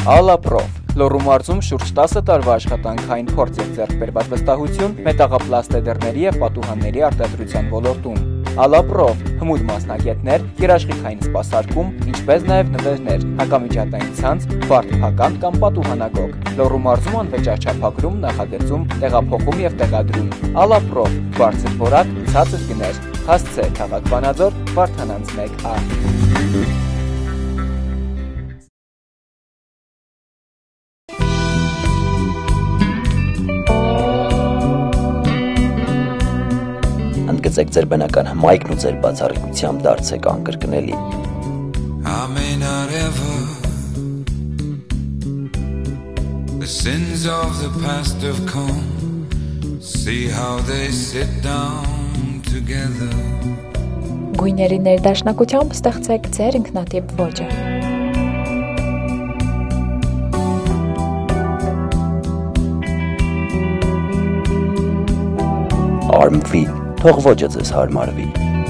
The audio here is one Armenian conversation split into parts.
Ալապրով Լոռու մարզում շուրջ 10 տարվա աշխատանքային փորձ եւ ձեռք բերված վստահություն մետաղապլաստեդերների եւ պատուհանների արտադրության ոլորտում։ Ալապրով հմուտ մասնագետներ, երաշխիքային սպասարկում, ինչպես նաեւ նվերներ, հակամիջատային ցանց, բարդփական կամ պատուհանագոգ։ Լոռու մարզում անվճարչափագրում, նախագծում, տեղափոխում եւ տեղադրում։ Ալապրով բարձր որակ, ցածր գներ։ Հասցե քաղաք Վանաձոր, Վարդանանց 1A։ Ընդգծեք ձեր բնական հմայքն ու ձեր բացառիկությամբ դարձեք անկրկնելի։ I may not ever the sins of the past have come see how they sit down together Գույների ներդաշնակությամբ ստեղծեք ձեր ինքնատիպ ոճը։ Արմվի, թող ոճը ձեզ հարմարվի։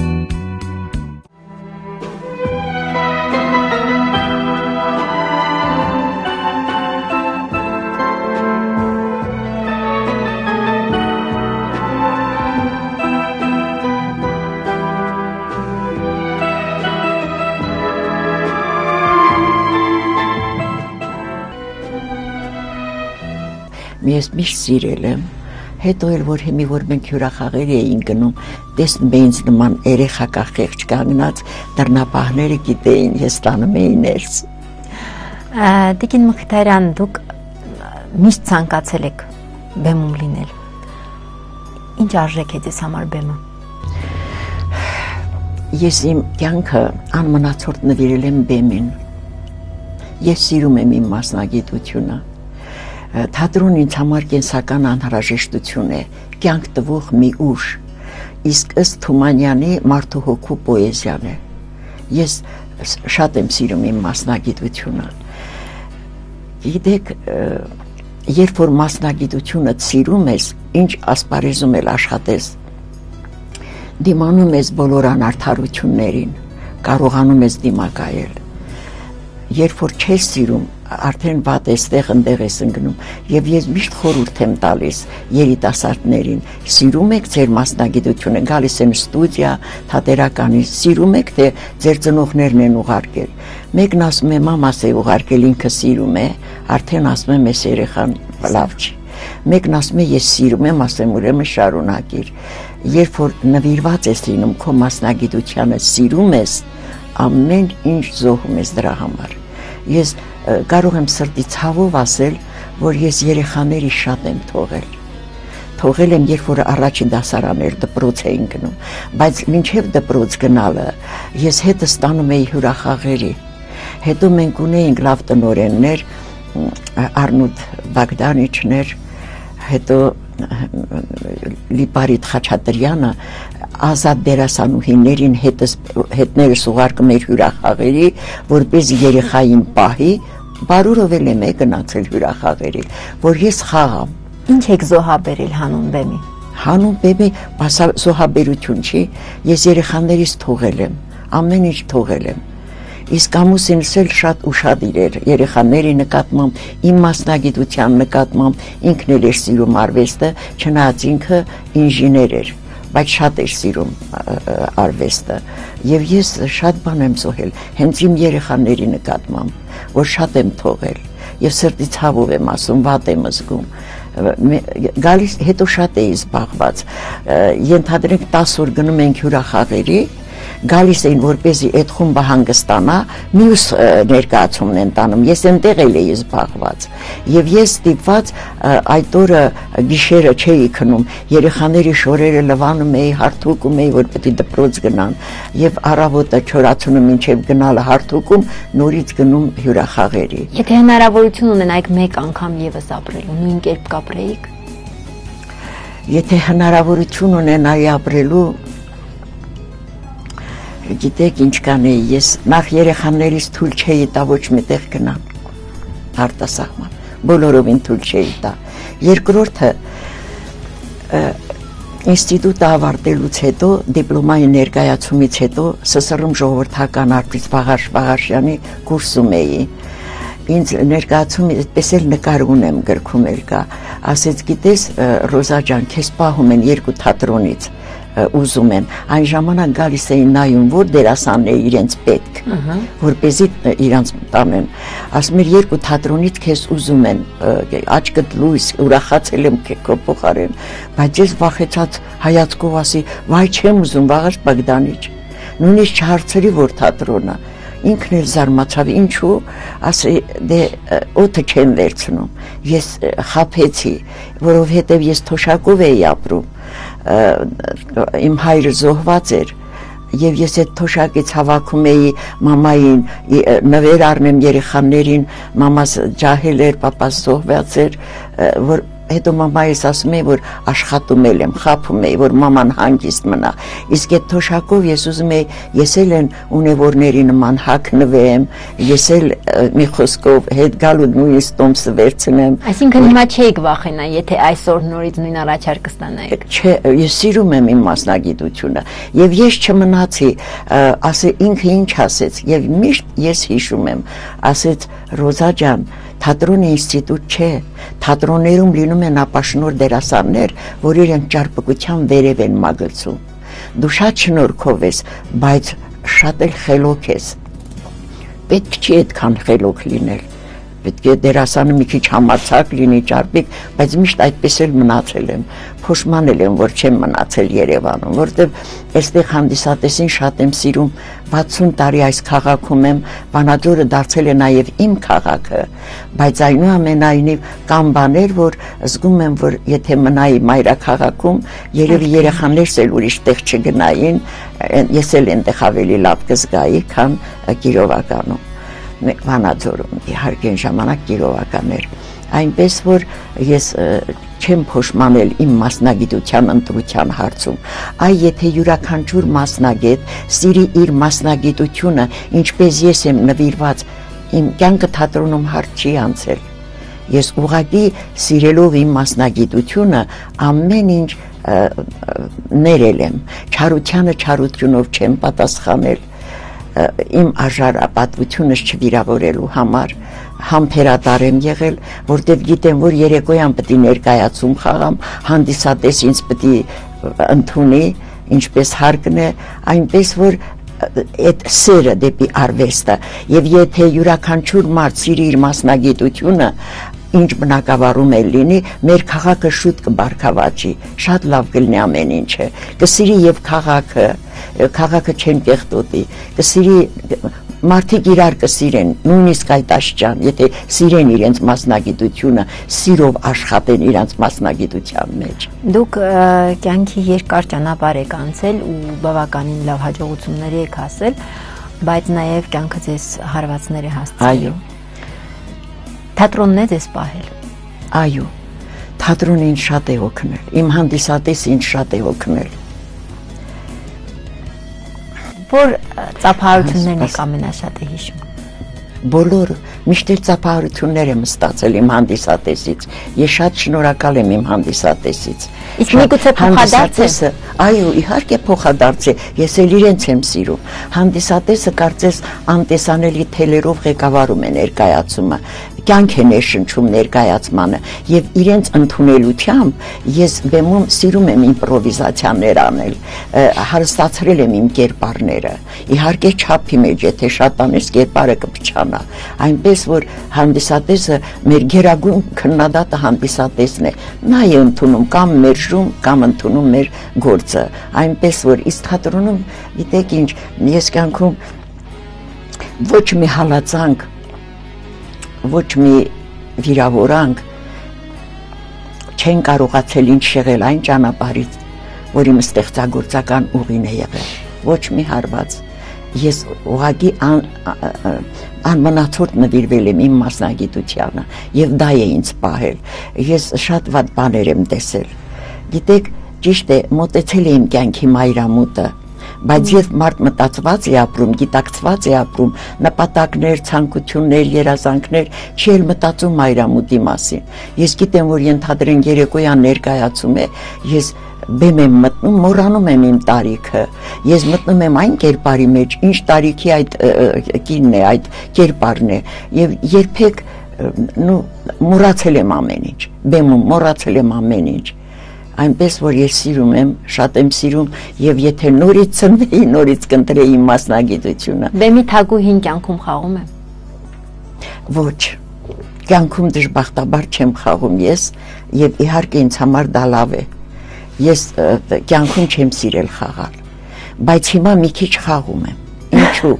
Ես միշտ սիրել եմ, հետո էլ որ հիմի որ մենք հյուրախաղեր էինք գնում, տեսնում էինք նման երեխա խեղճ կանգնած, դռնապահները գիտեին, ես տանում էի ներս։ Տիկին Մխիթարյան, դուք միշտ ցանկացել եք բեմում լինել։ Ինչ արժեք է ձեզ համար բեմը։ Ես իմ կյանքը անմնացորդ նվիրել եմ բեմին։ Ես սիրում եմ իմ մասնագիտությունը։ Թատրոնն ինձ համար կենսական անհրաժեշտություն է, կյանք տվող մի ուժ, իսկ ըստ Թումանյանի մարդու հոգու պոեզիան է։ Ես շատ եմ սիրում իմ մասնագիտությունը։ Գիտեք, երբ որ մասնագիտությունդ սիրում ես, ինչ ասպարեզում էլ աշխատես, դիմանում ես բոլոր անարդարություններին, կարողանում ես դիմակայել։ Երբ որ չես սիրում, արդեն վատ ես տեղ ես ընկնում, եւ ես միշտ խորհուրդ եմ տալիս երիտասարդներին, սիրում եք ձեր մասնագիտությունը, գալիս են ստուդիա, թատերականի, սիրում եք, թե ձեր ծնողներն են ուղարկել։ Մեկն ասում է մամաս է ուղարկել, ինքը սիրում է, արդեն ասում եմ ես երեխան լավ չի։ Մեկն ասում է ես սիրում եմ, ասեմ ուրեմն շարունակիր։ Երբ որ նվիրված ես լինում քո մասնագիտությանը, սիրում ես, ամեն ինչ զոհում ես դրա համար։ Ես կարող եմ սրտի ցավով ասել, որ ես երեխաների շատ եմ թողել։ Թողել եմ, երբ որ առաջին դասարաններ դպրոց էին գնում, բայց մինչև դպրոց գնալը ես հետը ստանում էի հյուրախաղերի։ Հետո մենք ունեինք լավ տնօրեններ, Արնուտ Բագդանիչներ, հետո Լիպարիտ Խաչատրյանը, ազատ դերասանուհիներին հետներս ուղարկում էր հյուրախաղերի, որպես երեխային պահի, բարուրով էլ եմ գնացել հյուրախաղերի, որ ես խաղամ։ Ինչ եք զոհաբերել հանուն բեմի։ Հանուն բեմի զոհաբերություն չի, ես երեխաներից թողել եմ, ամեն ինչ թողել եմ։ Իսկ ամուսինս էլ շատ ուշադիր էր երեխաների նկատմամբ, իմ մասնագիտության նկատմամբ, ինքն էլ էր սիրում արվեստը, չնայած ինքը ինժեներ էր, բայց շատ էր սիրում արվեստը։ Եվ ես շատ բան եմ զոհել, հենց իմ երեխաների նկատմամբ, որ շատ եմ թողել, եւ սրտի ցավով եմ ասում, վատ եմ զգում։ Գալիս հետո շատ էի զբաղված, ենթադրենք 10 օր գնում ենք հյուրախաղերի, գալիս էին որպեսզի այդ խումբը հանգստանա, մյուս ներկայացումն են տանում, ես այնտեղ էլ էի զբաղված, եւ ես ստիպված այդ օրը գիշերը չէի քնում, երեխաների շորերը լվանում էի, հարթուկում էի, որ պետք է դպրոց գնան, եւ առավոտը չորացնում մինչեւ գնալը հարթուկում, նորից գնում հյուրախաղերի։ Եթե հնարավորություն ունենայիք մեկ անգամ եւս ապրելու, նույն կերպ կապրեիք։ Եթե հնարավորություն ունենայի ապրելու, գիտեք ինչ կանեի, ես նախ երեխաներից թույլ չէի տա ոչ միտեղ գնան, արտասահման, բոլորովին թույլ չէի տա։ Երկրորդը, ինստիտուտը ավարտելուց հետո, դիպլոմայի ներկայացումից հետո, ՍՍՌ-ում ժողովրդական արտիստ Վաղարշյանի կուրսում էի, ինձ ներկայացում այդպես էլ նկար ունեմ գրքում էլ կա, ասեց գիտես Ռոզա ջան, քեզ պահում են երկու թատրոնից ուզում են, այն ժամանակ գալիս էին նայում, որ դերասանները իրենց պետք, որպեսզի իրանց տանեն, ասում էր երկու թատրոնից քեզ ուզում են, աչքդ լույս, ուրախացել եմ քո փոխարեն, բայց ես վախեցած հայացքով ասի, վայ չեմ ուզում, վաղաշ Բագդանիչ, նույնիսկ չհարցրի որ թատրոնը, ինքն էլ զարմացավ, ինչու, ասի, դե օդը չեմ վերցնում, ես խաբեցի, որովհետև ես Թոշակով էի ապրում, իմ հայրը զոհված էր եւ ես այդ Թոշակից հավաքում էի մամային նվեր առնեմ երեխաներին, մամաս ջահել էր, պապաս զոհված էր, որ հետո մամայիս ասում էի, որ աշխատում եմ, խաբում էի, որ մաման հանգիստ մնա, իսկ այդ Թոշակով ես ուզում էի, ես էլ են ունևորների նման հագնվեմ, ես էլ մի խոսքով հետ գալու նույնիսկ տոմսը վերցնեմ։ Այսինքն հիմա չէիք վախենա, եթե այսօր նորից նույն առաջարկը ստանայիք։ Չէ, ես սիրում եմ իմ մասնագիտությունը եւ ես չմնացի, ասե ինքը ինչ ասեց եւ միշտ ես հիշում եմ, ասեց Ռոզա ջան, թատրոնը ինստիտուտ չէ, թատրոններում լինում են ապաշնոր դերասաններ, որ իրենք ճարպկության վերև են մագլցում, դու շատ շնորհքով ես, բայց շատ էլ խելոք ես, պետք չի այդքան խելոք լինել, պետք է դերասանը մի քիչ համարձակ լինի ճարպիկ, բայց միշտ այդպես էլ մնացել եմ, փոշմանել եմ, որ չեմ մնացել Երևանում, որտեղ այստեղ հանդիսատեսին շատ եմ սիրում, 60 տարի այս քաղաքում եմ, Վանաձորը դարձել է նաև իմ քաղաքը, բայց այնուամենայնիվ կան բաներ, որ զգում եմ, որ եթե մնայի մայրաքաղաքում, երևի երեխաներս էլ ուրիշ տեղ չգնային, ես էլ այնտեղ ավելի լավ կզգայի, քան Կիրովականում։ Վանաձորում իհարկե ժամանակ Կիրովական էր, այնպես որ ես չեմ փոշմանել իմ մասնագիտության ընտրության հարցում, այ եթե յուրաքանչյուր մասնագետ սիրի իր մասնագիտությունը, ինչպես ես եմ նվիրված, իմ կյանքը թատրոնում հարց չի անցել, ես ուղղակի սիրելով իմ մասնագիտությունը ամեն ինչ ներել եմ, չարությանը չարությունով չեմ պատասխանել, իմ արժանապատվությունս չվիրավորելու համար համբերատար եմ եղել, որտեղ գիտեմ, որ երեկոյան պետք է ներկայացում խաղամ, հանդիսատես ինձ պետք է ընդունի, ինչպես հարկն է, այնպես որ այդ սերը դեպի արվեստը, եւ եթե յուրաքանչյուր մարդ սիրի իր մասնագիտությունը, ինչ բնակավարում է լինի, մեր քաղաքը շուտ կբարգավաճի, շատ լավ կլինի ամեն ինչը, կսիրի եւ քաղաքը չեն կեղտոտի, կսիրի մարդիկ իրար կսիրեն, նույնիսկ այդ աշճան, եթե սիրեն իրենց մասնագիտությունը, սիրով աշխատեն իրենց մասնագիտության մեջ։ Դուք կյանքի երկար ճանապարհ եք անցել ու բավականին լավ հաջողություններ եք հասել, բայց նաև կյանքը ձեզ հարվածներ է հասցրել։ Այո։ Թատրոնն է ձեզ պահել։ Այո, թատրոնը ինձ շատ է օգնել, իմ հանդիսատեսը ինձ շատ է օգնել։ Որ ծափահարություններն եք ամենաշատը հիշում։ Բոլոր միշտ էլ ծափահարություններ եմ ստացել իմ հանդիսատեսից, ես շատ շնորհակալ եմ իմ հանդիսատեսից։ Իսկ միգուցե փոխադարձ է։ Այո, իհարկե փոխադարձ է, ես էլ իրենց եմ սիրում։ Հանդիսատեսը կարծես անտեսանելի թելերով ղեկավարում է ներկայացումը, կյանք է ներշնչում ներկայացմանը եւ իրենց ընդունելությամբ ես բեմում սիրում եմ իմպրովիզացիաներ անել, հարստացրել եմ իմ կերպարները։ Իհարկե չափի մեջ, եթե շատ անես կերպարը կփչանա, այնպես որ հանդիսատեսը մեր գերագույն քննադատը հանդիսատեսն է, նա է ընդունում կամ մերժում կամ ընդունում մեր գործը, այնպես որ իսկ թատրոնում գիտեք ինչ, ես կյանքում ոչ մի հալածանք, ոչ մի վիրավորանք չեն կարողացել ինձ շեղել այն ճանապարհից, որ իմ ստեղծագործական ուղին է եղել, ոչ մի հարված, ես ուղղակի անմնացորդ նվիրվել եմ իմ մասնագիտությանը եւ դա է ինձ պահել, ես շատ վատ բաներ եմ տեսել, գիտեք, ճիշտ է, մոտեցել է իմ կյանքի մայրամուտը, բայց երբ մարդ մտածված է ապրում, գիտակցված է ապրում, նպատակներ, ցանկություններ, երազանքներ, չի էլ մտածում մայրամուտի մասին։ Ես գիտեմ, որ ենթադրեն երեկոյան ներկայացում է, ես բեմ եմ մտնում, մոռանում եմ իմ տարիքը, ես մտնում եմ այն կերպարի մեջ, ինչ տարիքի այդ կինն է, այդ կերպարն է, եւ երբեք մոռացել եմ ամեն ինչ, բեմում մոռացել եմ ամեն ինչ, այնպես որ ես սիրում եմ, շատ եմ սիրում եւ եթե նորից ծնվեի, նորից կընտրեի իմ մասնագիտությունը։ Բեմի թագուհին կյանքում խաղում եմ։ Ոչ, կյանքում դժբախտաբար չեմ խաղում ես եւ իհարկե ինձ համար դա լավ է։ Ես կյանքում չեմ սիրել խաղալ, բայց հիմա մի քիչ խաղում եմ։ Ինչու՞։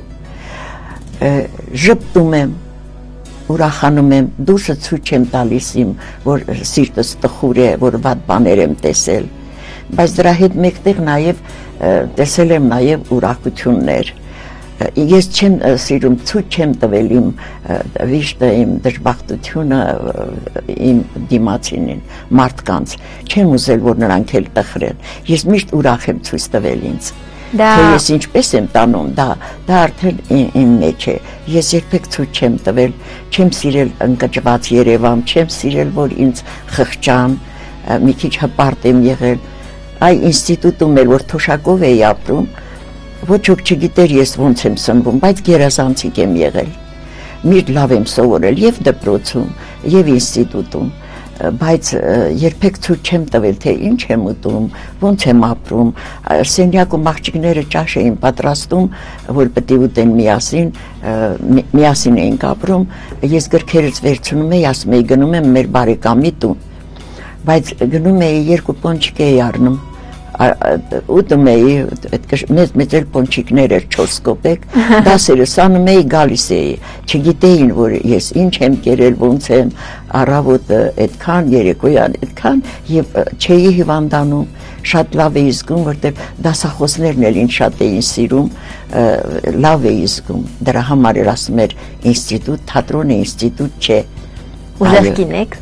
Ժպտում եմ, ուրախանում եմ, դուրսը ցույց չեմ տալիս իմ, որ սիրտս տխուր է, որ վատ բաներ եմ տեսել, բայց դրա հետ մեկտեղ նաև տեսել եմ նաև ուրախություններ։ Ես չեմ սիրում, ցույց չեմ տվել իմ վիշտը, իմ դժբախտությունը իմ դիմացինին, մարդկանց, չեմ ուզել, որ նրանք էլ տխրեն, ես միշտ ուրախ եմ ցույց տվել ինձ։ Թե ես ինչպես եմ տանում, դա արդեն իմ մեջ է, ես երբեք ցույց չեմ տվել, չեմ սիրել ընկճված Երևան, չեմ սիրել, որ ինձ խղճան, մի քիչ հպարտ եմ եղել, այ ինստիտուտում էլ, որ թոշակով էի ապրում, ոչ ոք չգիտեր ես ոնց եմ սնվում, բայց գերազանցիկ եմ եղել, միշտ լավ եմ սովորել և դպրոցում, և ինստիտուտում, բայց երբեք ցույց չեմ տվել, թե ինչ եմ ուտում, ոնց եմ ապրում, սենյակում աղջիկները ճաշ էին պատրաստում, որ պետք է ուտեն միասին էինք ապրում, ես գրքերից վերցնում էի, ասում էի գնում եմ մեր բարեկամի տուն, բայց գնում էի 2 պոնչիկ էի առնում, ուտում էի, մեծ էլ պոնչիկներ էր 4 կոպեկ, դասերը սանում էի, գալիս էի, չգիտեին, որ ես ինչ եմ կերել, ոնց եմ, առավոտը այդքան, երեկոյան այդքան, և չէի հիվանդանում, շատ լավ էի զգում, որտեղ դասախոսներն էլ ինձ շատ էին սիրում, լավ էի զգում, դրա համար էր ասում էր ինստիտուտ, թատրոն է, ինստիտուտ չէ։ Ուժեղ կին եք։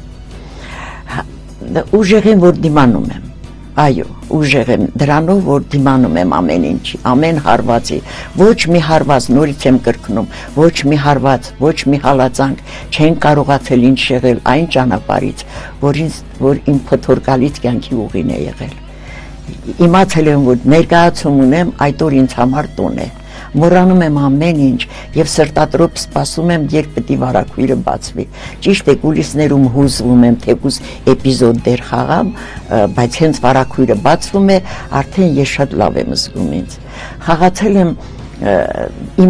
Ուժեղ եմ, որ դիմանում եմ։ Այո, ուժեղ եմ դրանով, որ դիմանում եմ ամեն ինչի, ամեն հարվածի, ոչ մի հարված, նորից եմ կրկնում, ոչ մի հարված, ոչ մի հալածանք չեն կարողացել ինձ եղել այն ճանապարհից, որ իմ փոթորկալից կյանքի ուղին է եղել։ Իմացել եմ, որ ներկայացում ունեմ, այդ օր ինձ համար տոն է։ Մոռանում եմ ամեն ինչ եւ սրտատրոփ սպասում եմ, երբ պետք է վարակույրը բացվի։ Ճիշտ է, կուլիսներում հուզվում եմ, թեկուզ էպիզոդ դեր խաղամ, բայց հենց վարակույրը բացվում է, արդեն ես շատ լավ եմ զգում ինձ։ Խաղացել եմ իմ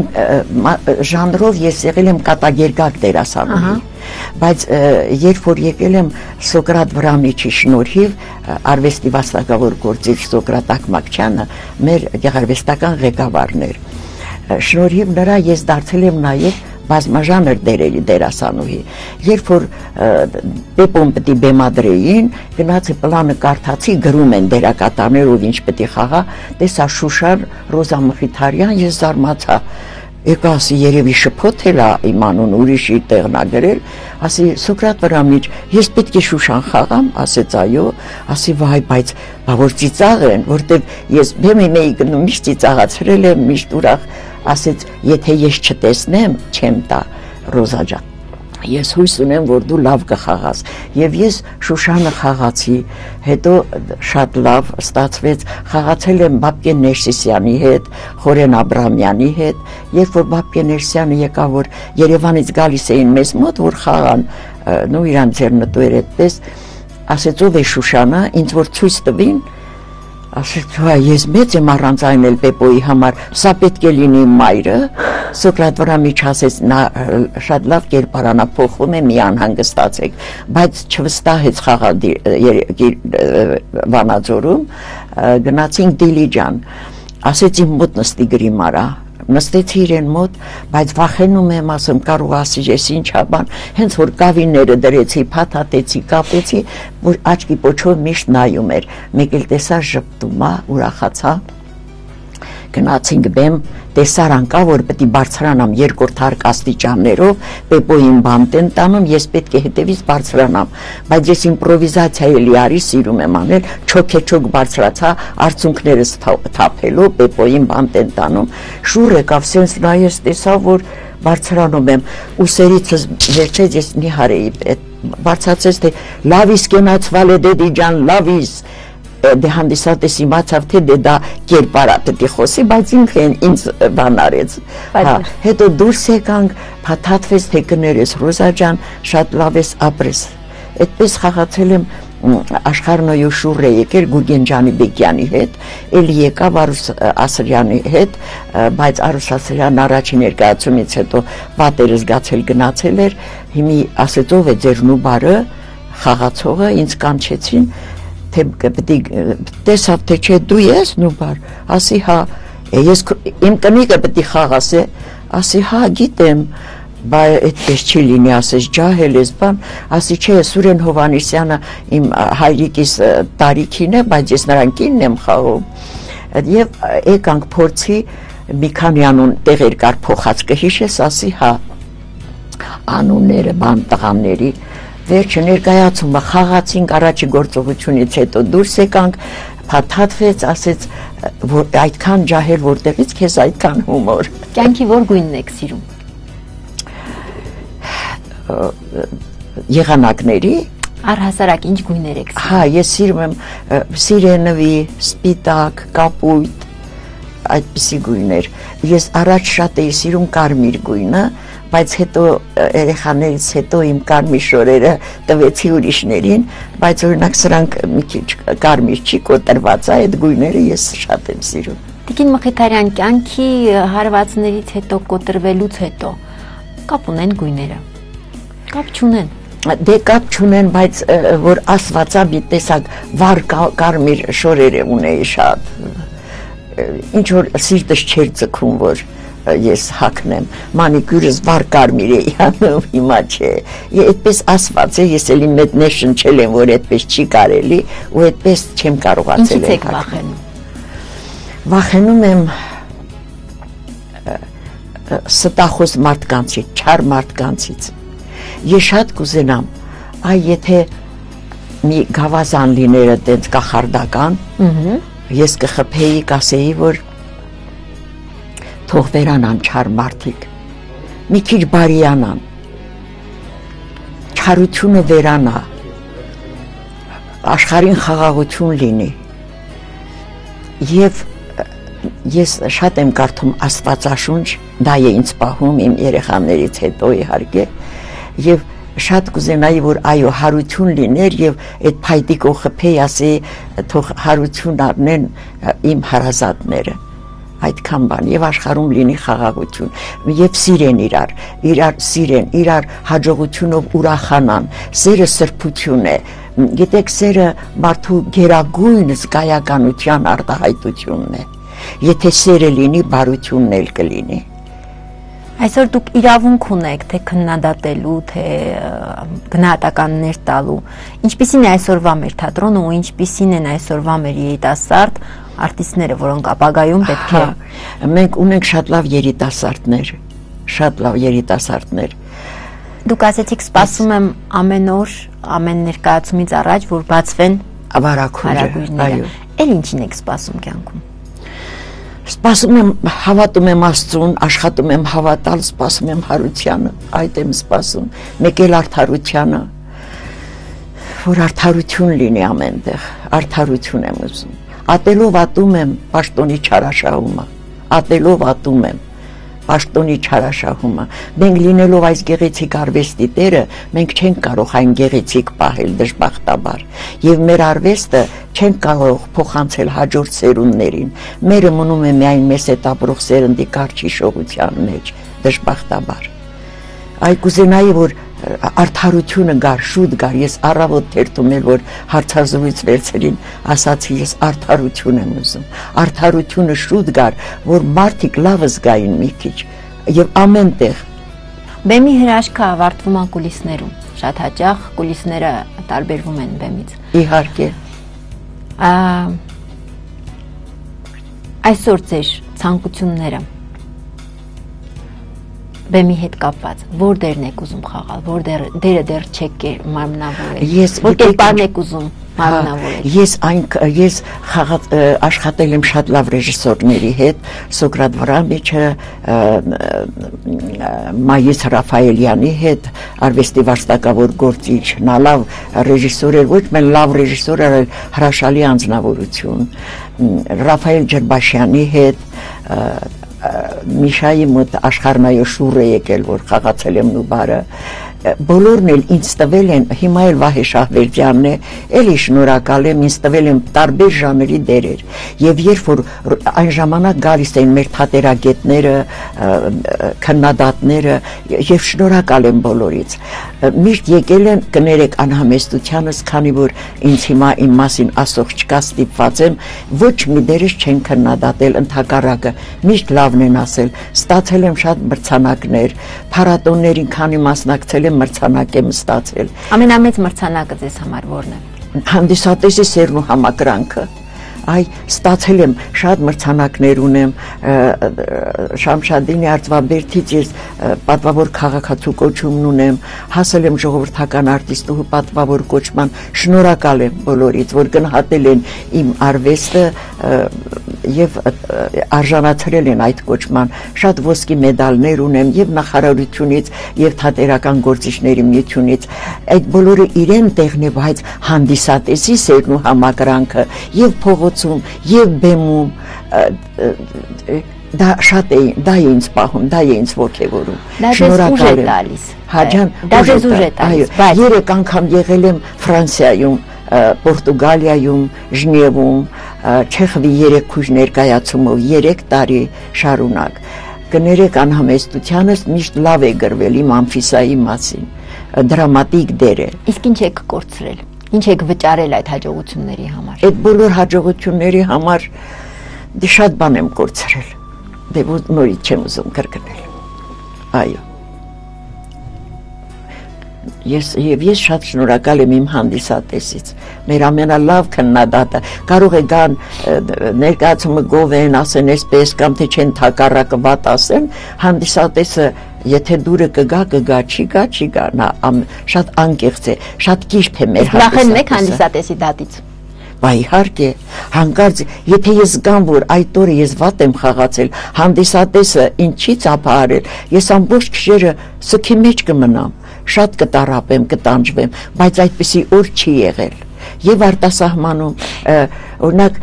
ժանրով ես եղել եմ կատակերգակ դերասանուհի, բայց երբ որ եկել եմ Սոկրատ Վրամիչի շնորհիվ արվեստի վաստակավոր գործիչ Սոկրատ Ակմակչյանը մեր գեղարվեստական ղեկավարն էր, շնորհիվ նրա ես դարձել եմ նաև բազմաժանր դերերի դերասանուհի, երբ որ Պեպոն պետք է բեմադրեին, գնացի պլանը կարդացի, գրում են դերակատարներով ինչ պետք է խաղա, տեսա Շուշան Ռոզա Մխիթարյան, ես զարմացա, եկա ասի երևի շփոթ էլ իմանուն ուրիշի տեղն ա գրել, ասի Սոկրատ Վրամիչ, ես պետք է Շուշան խաղամ, ասեց այո, ասի վայ, բայց բա որ ծիծաղ են, որտեղ ես բեմին էի գնում, միշտ ծիծաղացրել եմ, միշտ ուրախ, ասեց եթե ես չտեսնեմ, չեմ տա Ռոզա ջան, ես հույս ունեմ, որ դու լավ կխաղաս, եւ ես Շուշանը խաղացի, հետո շատ լավ ստացվեց, խաղացել եմ Բաբկեն Ներսիսյանի հետ, Խորեն Աբրամյանի հետ, երբ որ Բաբկեն Ներսիսյանը եկավ, որ Երևանից գալիս էին մեզ մոտ, որ խաղան, նու իրան ձեռնտու էր այդպես, ասեց ով է Շուշանը, ինձ որ ցույց տվին, ասեց ես մեծ եմ առանց այն էլ Պեպոյի համար, սա պետք է լինի իմ մայրը, Սոկրատ Վրամիչ ասեց նա շատ լավ կերպարանա փոխվում է, մի անհանգստացեք, բայց չվստահեց խաղալ Վանաձորում, գնացինք Դիլիջան, ասեց իմ մոտ նստի գրի մարա, նստեցի իրեն մոտ, բայց վախենում եմ, ասում կարող ասի ես ինչա բան, հենց որ կավիները դրեցի, փաթաթեցի, կապեցի, որ աչքի պոչով միշտ նայում էր, մեկ էլ տեսա ժպտում, ուրախացա, գնացինք բեմ, տեսար անկա, որ պետք է բարձրանամ երկրորդ հարկ աստիճաններով, Պեպոյին բանտ են տանում, ես պետք է հետևից բարձրանամ, բայց ես իմպրովիզացիա էլի արի, սիրում եմ անել, չոք բարձրացա, արցունքներս թափելով, Պեպոյին բանտ են տանում, շուռ եկավ, սենց նայես տեսա, որ բարձրանում եմ, ուսերիցս վերցեց, ես նիհար էի, բարձրացեց, թե լավիս կենաց Վալեդեդի ջան, լավիս, դե հանդիսատես իմացավ թե դե դա կերպարա պետք է խոսի, բայց ինքը ինձ բան արեց։ Հա, հետո դուրս եկանք, փաթաթվեց թե կներես Ռոզա ջան, շատ լավ ես ապրես։ Այդպես խաղացել եմ Աշխարհնոյու շուռ է եկել Գուրգեն Ջանիբեկյանի հետ, էլի եկավ Արուս Ասրյանի հետ, բայց Արուս Ասրյանն առաջին ներկայացումից հետո պատերը զգացել գնացել էր, հիմի ասեց ով է ձեր նուբարը, խաղացողը, ինձ կանչեցին, թե տեսավ թե չէ դու ես նուբար, ասի հա, ես իմ կնիկը պետք է խաղաս է, ասի հա գիտեմ, բայց այդպես չի լինի, ասես ջահել ես բան, ասի չէ, Սուրեն Հովանեսյանը իմ հայրիկիս տարիքին է, բայց ես նրան կինն եմ խաղում։ Եվ եկանք փորձի մի քանի անուն տեղեր կար փոխած կհիշես, ասի հա, անունները բան տղաների, վերջը ներկայացումը խաղացինք առաջի գործողությունից հետո դուրս եկանք, փաթաթվեց, ասեց, որ այդքան ջահել որտեղից քեզ այդքան հումոր։ Կյանքի որ գույնն եք սիրում։ Եղանակների Առհասարակ ինչ գույներ եք սիրում։ Հա, ես սիրում եմ սիրենվի, սպիտակ, կապույտ, այդպիսի գույներ։ Ես առաջ շատ էի սիրում կարմիր գույնը, բայց հետո երեխաներից հետո իմ կարմիր շորերը տվեցի ուրիշներին, բայց օրինակ սրանք մի քիչ կարմիր չի կոտրված, այդ գույները ես շատ եմ սիրում։ Տիկին Մխիթարյան, կյանքի հարվածներից հետո կոտրվելուց հետո կապ ունեն գույները։ Կապ չունեն։ Դե կապ չունեն, բայց որ ասվածա մի տեսակ վառ կարմիր շորերը ունեի շատ։ Ինչ որ սիրտս չէր ձգում, որ ես հագնեմ։ Մանիկյուրս վառ կարմիր էի անում, հիմա չէ։ Այդպես ասված է, ես էլի մետներ շնչել եմ, որ այդպես չի կարելի, ու այդպես չեմ կարողացել։ Ինչից եք վախենում։ Վախենում եմ ստախոս մարդկանցից, չար մարդկանցից։ Ես շատ կուզենամ, այ եթե մի գավազան լիները տենց կախարդական, ես կխփեի, կասեի, որ թող վերանան չար մարդիկ, մի քիչ բարիանան, չարությունը վերանա, աշխարհին խաղաղություն լինի, և ես շատ եմ կարդում Աստվածաշունչ, դա է ինձ պահում իմ երեխաներից հետո իհարկե, եւ շատ կուզենայի, որ այո, հարություն լիներ եւ այդ փայտիկով խփեի, ասեի, թող հարություն առնեն իմ հարազատները, այդքան բան, եւ աշխարհում լինի խաղաղություն, եւ սիրեն իրար սիրեն, իրար հաջողությունով ուրախանան, սերը սրբություն է, գիտեք, սերը մարդու գերագույն զգայականության արտահայտությունն է, եթե սերը լինի, բարությունն էլ կլինի։ Այսօր դուք իրավունք ունեք, թե քննադատելու, թե գնահատականներ տալու, ինչպիսին է այսօրվա մեր թատրոնը ու ինչպիսին են այսօրվա մեր երիտասարդ արտիստները, որոնք ապագայում պետք է։ Մենք ունենք շատ լավ երիտասարդներ։ Դուք ասեցիք, սպասում եմ ամեն օր, ամեն ներկայացումից առաջ, որ բացվեն հարագույրները։ Էլ ինչին եք սպասում կյանքում։ Սպասում եմ, հավատում եմ Աստծուն, աշխատում եմ հավատալ, սպասում եմ հարությանը, այդ եմ սպասում, մեկ էլ արդարությանը, որ արդարություն լինի ամենտեղ, արդարություն եմ ուզում, ատելով ատում եմ պաշտոնի չարաշահումը, ատելով ատում եմ պաշտոնի չարաշահումը, մենք լինելով այս գեղեցիկ արվեստի տերը, մենք չենք կարող այն գեղեցիկ պահել դժբախտաբար, և մեր արվեստը չենք կարող փոխանցել հաջորդ սերունդներին, մերը մնում է միայն մեզ հետ ապրող սերնդի կարճ հիշողության մեջ, դժբախտաբար։ Այ կուզենայի, որ արդարությունը գար, շուտ գար, ես առավոտ թերթում էլ, որ հարցազրույց վերցրին, ասացի, ես արդարություն եմ ուզում, արդարությունը շուտ գար, որ մարդիկ լավը զգային մի քիչ, և ամեն տեղ։ Բեմի հրաշքը ավարտվում է կուլիսներում, շատ հաճախ կուլիսները տարբերվում են բեմից։ Իհարկե։ Այսօր ձեր ցանկությունները բեմի հետ կապված, որ դերն եք ուզում խաղալ, որ դերը դեռ չեք մարմնավորել, որ կերպարն եք ուզում մարմնավորել։ Ես աշխատել եմ շատ լավ ռեժիսորների հետ, Սոկրատ Վրամիչը, Մայիս Ռաֆայելյանի հետ, արվեստի վաստակավոր գործիչ, նա լավ ռեժիսոր էր, ոչ միայն լավ ռեժիսոր էր, այլ հրաշալի անձնավորություն, Ռաֆայել Ջերբաշյանի հետ, Միշայի մոտ աշխարհնայո շուռ է եկել, որ խաղացել եմ նուբարը, բոլորն էլ ինձ տվել են, հիմա էլ Վահե Շահվերդյանն է, էլի շնորհակալ եմ, ինձ տվել են տարբեր ժանրի դերեր, եւ երբ որ այն ժամանակ գալիս էին մեր թատերագետները, քննադատները, եւ շնորհակալ եմ բոլորից, միշտ եկել են, կներեք անհամեստությանս, քանի որ ինձ հիմա իմ մասին ասող չկա, ստիպված եմ, ոչ մի դերս չեն քննադատել, ընդհակառակը, միշտ լավն են ասել, ստացել եմ շատ մրցանակներ, փառատոներին քանի մասնակցել մրցանակ եմ ստացել։ Ամենամեծ մրցանակը ձեզ համար որն է։ Հանդիսատեսի սերն ու համակրանքը։ Այ ստացել եմ շատ մրցանակներ ունեմ, Շամշադինի Արտվաբերդից ես պատվավոր քաղաքացու կոչումն ունեմ, հասել եմ ժողովրդական արտիստուհու պատվավոր կոչման, շնորհակալ եմ բոլորից, որ գնահատել են իմ արվեստը եւ արժանացրել են այդ կոչման, շատ ոսկի մեդալներ ունեմ եւ նախարարությունից եւ թատերական գործիչների միությունից, այդ բոլորը իրեն տեղն է, բայց հանդիսատեսի սերն ու համակրանքը եւ փողոցում եւ բեմում դա շատ է, դա է ինձ պահում, դա է ինձ ոգևորում, շնորհակալ եմ։ Դա ձեզ ուժ է տալիս, բայց 3 անգամ եղել եմ Ֆրանսիայում, Պորտուգալիայում, Ժնևում, Չեխովի 3 քույր ներկայացումով 3 տարի շարունակ։ Կներեք անհամեստությանս միշտ լավ է գրվել իմ Ամֆիսայի մասին, դրամատիկ դեր է։ Իսկ ինչ եք կորցրել, ինչ եք վճարել այդ հաջողությունների համար։ Այդ բոլոր հաջողությունների համար շատ բան եմ կորցրել, դե որ նորից չեմ ուզում կրկնել, այո։ Ես շատ շնորհակալ եմ իմ հանդիսատեսից, մեր ամենալավ քննադատը, կարող է գան ներկայացումը գովեն, ասեն այսպես կամ թե չեն թակառակը վատ ասեն, հանդիսատեսը եթե դուրը կգա, չի գա, նա շատ անկեղծ է, շատ կիրթ է մեր հանդիսատեսը։ Վախենում եք հանդիսատեսի դատից։ Բա իհարկե, հանկարծ, եթե ես գամ, որ այդ օրը ես վատ եմ խաղացել, հանդիսատեսը ինչի ծափահարել, ես ամբողջ քշերը սքի մեջ կմնամ, շատ կտարապեմ, կտանջվեմ, բայց այդպիսի օր չի եղել։ Եվ արտասահմանում, օրինակ,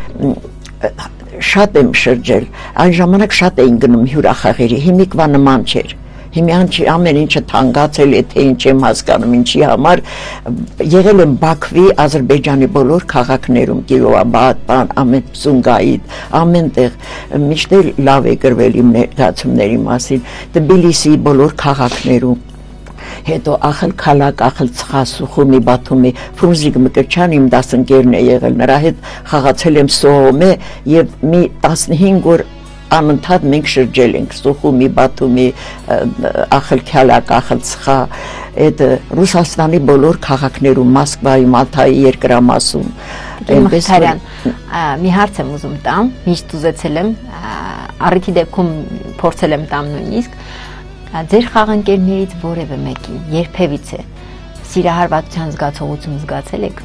շատ եմ շրջել, այն ժամանակ շատ էին գնում հյուրախաղերի, հիմիկվա նման չէր։ Հիմա ամեն ինչը թանկացել է, թե ինչ եմ հասկանում, ինչի համար եղել եմ Բաքվի, Ադրբեջանի բոլոր քաղաքներում, Կիրովաբադ, ամեն Սումգայիթ, ամենտեղ միշտ լավ է գրվել իմ ներկայացումների մասին, Թբիլիսի բոլոր քաղաքներում։ Հետո ախլ քալակ, ախլ ծխա, Սուխումի, Բաթումի, Ֆրունզիկ Մկրտչյան իմ դասընկերն է եղել, նրա հետ խաղացել եմ Սոհոմե եւ մի 15 օր անընդհատ մենք շրջել ենք Սուխումի, Բաթումի, ախլ քալակ, ախլ ծխա, այդ Ռուսաստանի բոլոր քաղաքներում, Մոսկվայում, Ալթայի երկրամասում։ Մխիթարյան, մի հարց եմ ուզում տամ, միշտ ուզեցել եմ, առիթի դեպքում փորձել եմ տամ նույնիսկ, ձեր խաղընկերներից որևէ մեկին երբևիցե սիրահարվածության զգացողություն զգացել եք։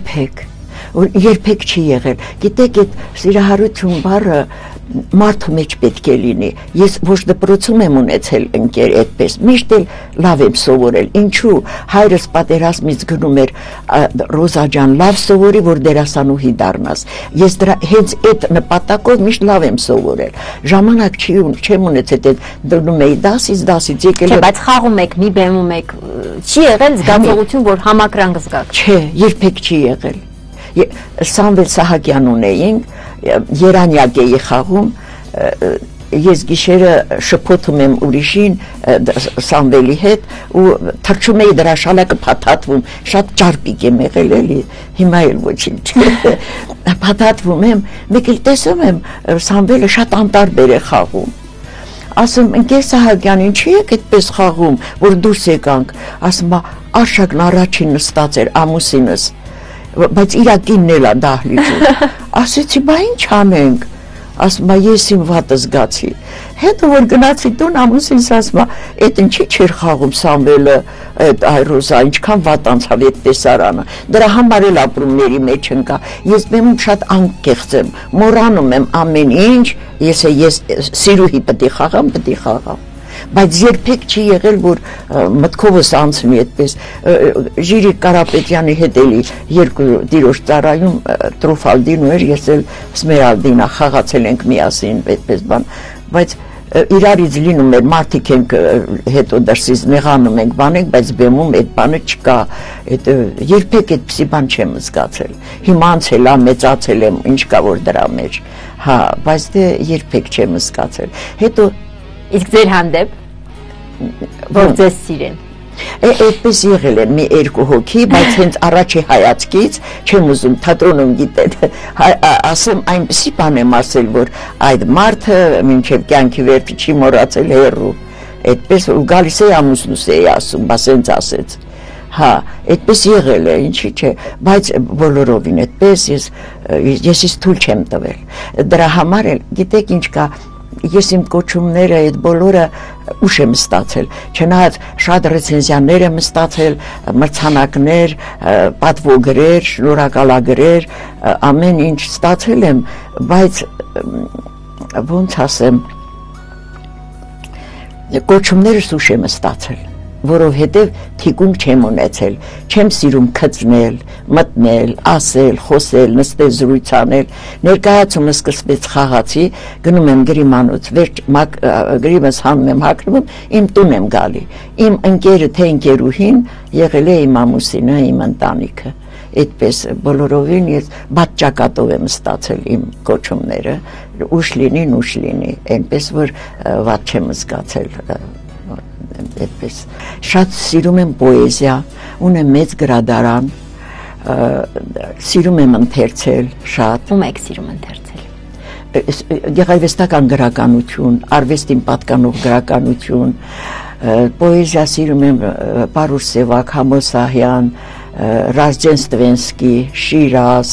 Երբեք չի եղել։ Գիտեք, այդ սիրահարություն բառը մարդու մեջ պետք է լինի։ Ես ոչ դպրոցում եմ ունեցել ընկեր այդպես, միշտ էլ լավ եմ սովորել։ Ինչու հայրս պատերազմից գնում էր Ռոզա ջան, լավ սովորի, որ դերասանուհի դառնաս։ Ես դրա հենց այդ նպատակով միշտ լավ եմ սովորել։ Ժամանակ չեմ ունեցել, դնում էի դասից եկել։ Չէ, բայց խաղում եք, մի բեմում եք, չի եղել զգացողություն, որ համակրանք զգաք։ Չէ, երբեք չի եղել։ Սամվել Սահակյան ունեինք, Երանյակ էի խաղում, ես գիշերը շփոթում եմ ուրիշին Սամվելի հետ ու թռչում էի դրա շալակը փաթաթվում, շատ ճարպիկ եմ եղել էլի, հիմա էլ ոչինչ, փաթաթվում եմ, մեկ էլ տեսում եմ Սամվելը շատ անտարբեր է խաղում, ասում ընկեր Սահակյան, ինչի եք այդպես խաղում, որ դուրս եկանք, ասում Արշակն առաջին նստած էր ամուսինս, բայց իր կինն էլ է դահլիճում, ասեցի, բա ինչ անենք, ասում է ես իմ վատը զգացի։ Հետո որ գնացի տուն ամուսինս ասում է, այդ ինչի չէր խաղում Սամվելը, այդ Այրոզա, ինչքան վատ անցավ այդ տեսարանը։ Դրա համար էլ ապրումների մեջ ընկա։ Ես մեմ շատ անկեղծ եմ, մոռանում եմ ամեն ինչ, ես սիրուհի պետք է խաղամ։ Բայց երբեք չի եղել, որ մտքովս անցնի այդպես։ Ժիրիկ Կարապետյանի հետ էլի երկու տիրոջ ծառայում Տրուֆալդինու էր, ես էլ Սմերալդինա խաղացել ենք միասին այդպես բան, բայց իրարից լինում էր, մարդիկ ենք հետո դրսից նեղանում ենք բանենք, բայց բեմում այդ բանը չկա, երբեք այդպիսի բան չեմ զգացել։ Հիմա անցել եմ, մեծացել եմ, ինչ կա որ դրա մեջ, հա, բայց դե երբեք չեմ զգացել։ Հետո Իսկ ձեր հանդեպ որ ձեզ սիրեն։ Այդպես եղել են մի երկու հոգի, բայց հենց առաջի հայացքից չեմ ուզում թատրոնում գիտել, ասեմ այնպեսի բան եմ ասել, որ այդ մարդը մինչև կյանքի վերջը չի մոռացել հեռու, այդպես ու գալիս է ամուսնուս է ասում, ասենց ասեց, հա, այդպես եղել է, ինչի՞ չէ, բայց բոլորովին այդպես ես թույլ չեմ տվել, դրա համար էլ գիտեք ինչ կա, ես իմ կոչումները այդ բոլորը ուշ եմ ստացել, չնայած շատ ռեցենզիաներ եմ ստացել, մրցանակներ, պատվոգրեր, շնորհակալագրեր, ամեն ինչ ստացել եմ, բայց ոնց ասեմ, կոչումներս ուշ եմ ստացել, որովհետև թիկունք չեմ ունեցել, չեմ սիրում քծնել, մտնել, ասել, խոսել, նստել զրույց անել, ներկայացումը սկսվեց խաղացի, գնում եմ գրիմանոց, վերջ գրիմս հանում եմ հագնում, իմ տուն եմ գալի, իմ ընկերը թե ընկերուհին եղել է իմ ամուսինը, իմ ընտանիքը, այդպես բոլորովին ես բաճակատով եմ ստացել իմ կոչումները, ուշ լինի, այնպես որ վատ չեմ զգացել այդպես շատ սիրում եմ պոեզիա, ունեմ մեծ գրադարան, սիրում եմ ընթերցել շատ։ Ում եք սիրում ընթերցել։ Գեղարվեստական գրականություն, արվեստին պատկանող գրականություն, պոեզիա սիրում եմ Պարուշ Սևակ, Համոսահյան, Ռազջենստվենսկի, Շիրազ։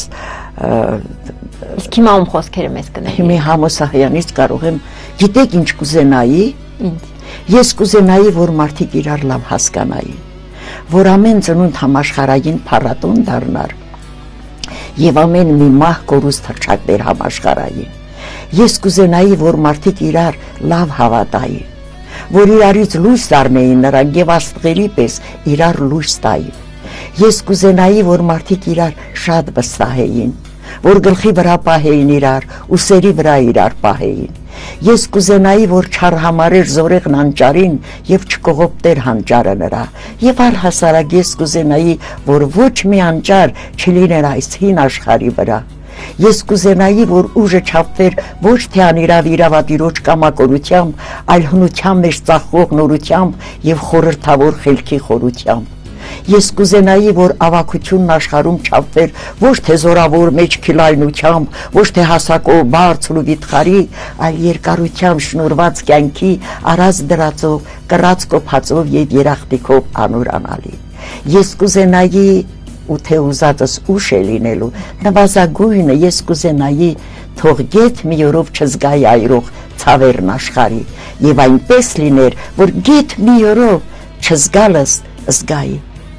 Իսկ հիմա ում խոսքերը մեզ կներեք։ Հիմա Համոսահյանից կարող եմ, գիտեք ինչ կուզենայի։ Ինչ։ Ես կուզենայի, որ մարդիկ իրար լավ հասկանային, որ ամեն ծնունդ համաշխարհային փառատոն դառնար եւ ամեն մի մահ կորուստ հռչակներ համաշխարհային։ Ես կուզենայի, որ մարդիկ իրար լավ հավատային, որ իրարից լույս առնեին նրանք եւ աստղերի պես իրար լույս տային։ Ես կուզենայի, որ մարդիկ իրար շատ վստահեին, որ գլխի վրա պահեին իրար, ուսերի վրա իրար պահեին։ Ես կուզենայի, որ չարհամարեր զորեղն անճարին եւ չկողոպտեր հանճարը նրա։ Եվ առհասարակ ես կուզենայի, որ ոչ մի անճար չլիներ այս հին աշխարհի վրա։ Ես կուզենայի, որ ուժը չափվեր ոչ թե անիրավ իրավատիրոջ կամակորությամբ, այլ հնության մեջ ծախող նորությամբ եւ խորհրդավոր խելքի խորությամբ։ Ես կուզենայի, որ ավակությունն աշխարհում չափվեր ոչ թե զորավոր մեջքի լայնությամբ, ոչ թե հասակով բարձր ու վիթխարի, այլ երկարությամբ շնորհված կյանքի առած դրածով, կռած կոփածով եւ երախտիկով անուրանալի։ Ես կուզենայի ու թե ուզածս ուշ է լինելու, նվազագույնը ես կուզենայի թող գեթ մի օրով չզգայի այրող ցավերն աշխարհի եւ այնպես լիներ, որ գեթ մի օրով չզգալս զգայի։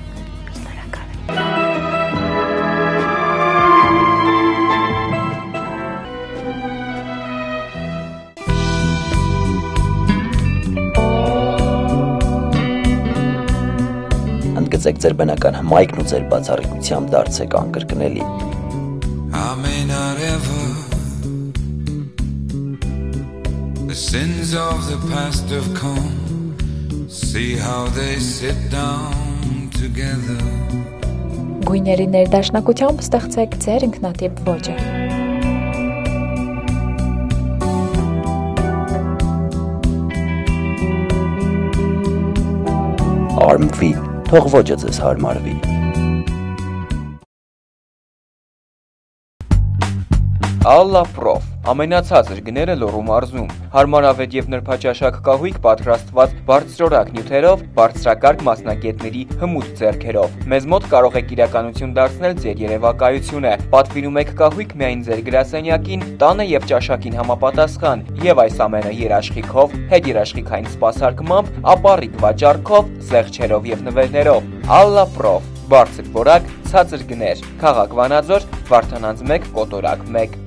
Ընդգծեք ձեր բնական հմայքն ու ձեր բացառիկությամբ դարձեք անկրկնելի։ I may not ever the sins of the past have come, see how they sit down together. Գույների ներդաշնակությամբ ստեղծեք ձեր ինքնատիպ ոճը։ Արմվի, թող ոճը ձեզ հարմարվի։ Ալլա պրոֆ, ամենացածր գները Լոռու մարզում, հարմարավետ և նրբաճաշակ կահույք պատրաստված բարձրորակ նյութերով, բարձրակարգ մասնագետների հմուտ ձեռքերով։ Մեզ մոտ կարող եք իրականություն դարձնել ձեր երևակայությունը, պատվիրում եք կահույք միայն ձեր գրասենյակին, տանը և ճաշակին համապատասխան, և այս ամենը երաշխիքով, հետերաշխիքային սպասարկմամբ, ապառիկ վաճառքով, զեղչերով և նվերներով։ Ալլա պրոֆ, բարձր որակ, ցածր գներ, Քաղաք Վանաձոր, Վարդանանց 1, կոտորակ 1։